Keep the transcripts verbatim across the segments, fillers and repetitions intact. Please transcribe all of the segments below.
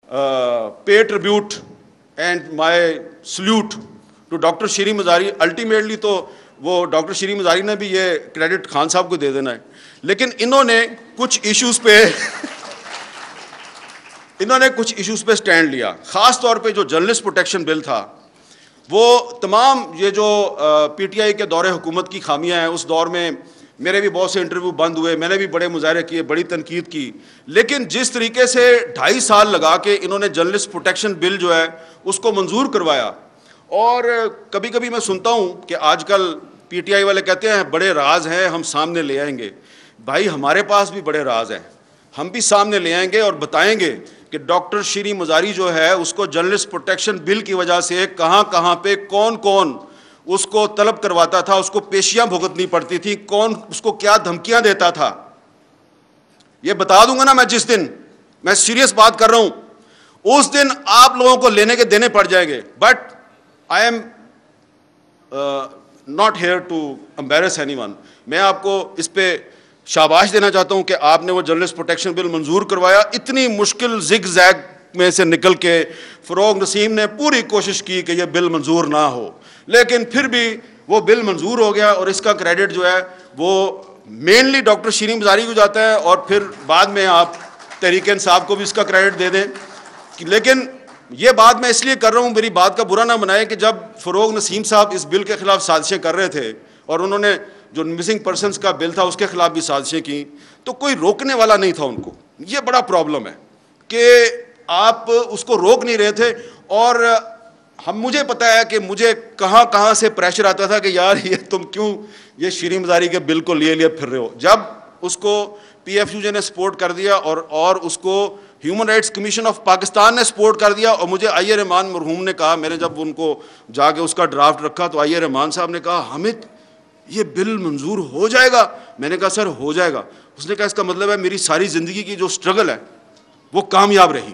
पे tribute and my salute to doctor Shireen Mazari. Ultimately तो वो डॉक्टर शीरी मज़ारी ने भी ये क्रेडिट खान साहब को दे देना है, लेकिन इन्होंने कुछ इश्यूज़ पे इन्होंने कुछ इश्यूज़ पे स्टैंड लिया। ख़ास तौर पे जो जर्नलिस्ट प्रोटेक्शन बिल था, वो तमाम ये जो पीटीआई के दौरे हुकूमत की खामियां हैं, उस दौर में मेरे भी बहुत से इंटरव्यू बंद हुए, मैंने भी बड़े मुजाहरे किए, बड़ी तनकीद की, लेकिन जिस तरीके से ढाई साल लगा के इन्होंने जर्नलिस्ट प्रोटेक्शन बिल जो है उसको मंजूर करवाया। और कभी कभी मैं सुनता हूँ कि आजकल पीटीआई वाले कहते हैं बड़े राज हैं, हम सामने ले आएंगे। भाई हमारे पास भी बड़े राज हैं, हम भी सामने ले आएंगे और बताएंगे कि डॉक्टर शीरी मज़ारी जो है उसको जर्नलिस्ट प्रोटेक्शन बिल की वजह से कहाँ कहाँ पे कौन कौन उसको तलब करवाता था, उसको पेशियां भुगतनी पड़ती थी, कौन उसको क्या धमकियां देता था, ये बता दूंगा ना मैं। जिस दिन, मैं सीरियस बात कर रहा हूं, उस दिन आप लोगों को लेने के देने पड़ जाएंगे। But I am not here to embarrass anyone. मैं आपको इस पे शाबाश देना चाहता हूं कि आपने वो जर्नलिस्ट प्रोटेक्शन बिल मंजूर करवाया। इतनी मुश्किल जिग जैग में से निकल के फ़रोग नसीम ने पूरी कोशिश की कि यह बिल मंजूर ना हो, लेकिन फिर भी वो बिल मंजूर हो गया। और इसका क्रेडिट जो है वो मेनली डॉक्टर शीरी मज़ारी को जाता है, और फिर बाद में आप तहरीक इंसाफ को भी इसका क्रेडिट दे दें। लेकिन ये बात मैं इसलिए कर रहा हूँ, मेरी बात का बुरा ना बनाए, कि जब फ़रोग नसीम साहब इस बिल के ख़िलाफ़ साजिशें कर रहे थे और उन्होंने जो मिसिंग पर्सनस का बिल था उसके खिलाफ भी साजिशें की, तो कोई रोकने वाला नहीं था उनको। ये बड़ा प्रॉब्लम है कि आप उसको रोक नहीं रहे थे। और हम, मुझे पता है कि मुझे कहाँ कहाँ से प्रेशर आता था कि यार ये तुम क्यों ये शीरी मज़ारी के बिल को लिए लिए फिर रहे हो। जब उसको पीएफयूजे ने सपोर्ट कर दिया और और उसको human rights commission of Pakistan ने सपोर्ट कर दिया, और मुझे आई ए रहमान मरहूम ने कहा, मैंने जब उनको जाके उसका ड्राफ्ट रखा तो आई ए रहमान साहब ने कहा हामिद ये बिल मंजूर हो जाएगा। मैंने कहा सर हो जाएगा। उसने कहा इसका मतलब है मेरी सारी ज़िंदगी की जो स्ट्रगल है वो कामयाब रही।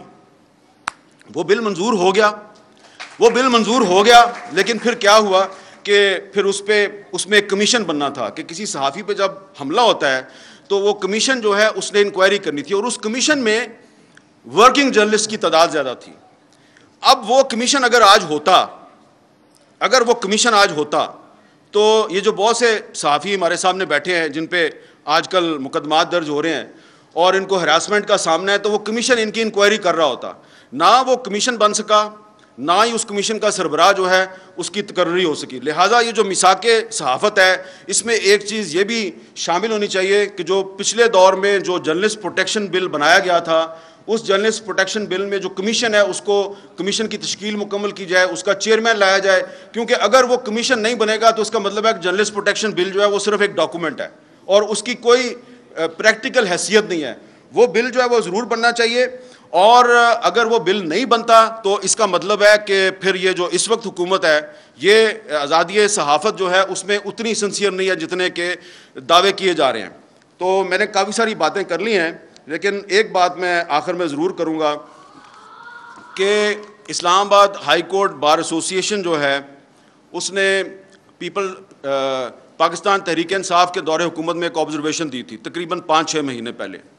वो बिल मंजूर हो गया, वो बिल मंजूर हो गया, लेकिन फिर क्या हुआ कि फिर उस पर उसमें एक कमीशन बनना था कि किसी सहाफ़ी पे जब हमला होता है तो वो कमीशन जो है उसने इंक्वायरी करनी थी, और उस कमीशन में वर्किंग जर्नलिस्ट की तादाद ज़्यादा थी। अब वो कमीशन अगर आज होता अगर वो कमीशन आज होता तो ये जो बहुत से सहाफ़ी हमारे सामने बैठे हैं जिन पे आजकल मुकदमात दर्ज हो रहे हैं और इनको हरासमेंट का सामना है, तो वो कमीशन इनकी इंक्वायरी कर रहा होता। ना वो कमीशन बन सका, ना ही उस कमीशन का सरबराह जो है उसकी तकर्री हो सकी। लिहाजा ये जो मिसाके सहाफ़त है, इसमें एक चीज़ ये भी शामिल होनी चाहिए कि जो पिछले दौर में जो जर्नलिस्ट प्रोटेक्शन बिल बनाया गया था, उस जर्नलिस्ट प्रोटेक्शन बिल में जो कमीशन है उसको कमीशन की तश्कील मुकम्मल की जाए, उसका चेयरमैन लाया जाए। क्योंकि अगर वो कमीशन नहीं बनेगा तो इसका मतलब है कि जर्नलिस्ट प्रोटेक्शन बिल जो है वो सिर्फ एक डॉक्यूमेंट है और उसकी कोई प्रैक्टिकल हैसियत नहीं है। वो बिल जो है वो ज़रूर बनना चाहिए, और अगर वो बिल नहीं बनता तो इसका मतलब है कि फिर ये जो इस वक्त हुकूमत है, ये आज़ादी सहाफ़त जो है उसमें उतनी सिंसियर नहीं है जितने के दावे किए जा रहे हैं। तो मैंने काफ़ी सारी बातें कर ली हैं, लेकिन एक बात मैं आखिर में ज़रूर करूँगा कि Islamabad high court bar association जो है उसने पीपल पाकिस्तान तहरीक इंसाफ के दौरे हुकूमत में एक ऑब्जर्वेशन दी थी तकरीबन पाँच छः महीने पहले।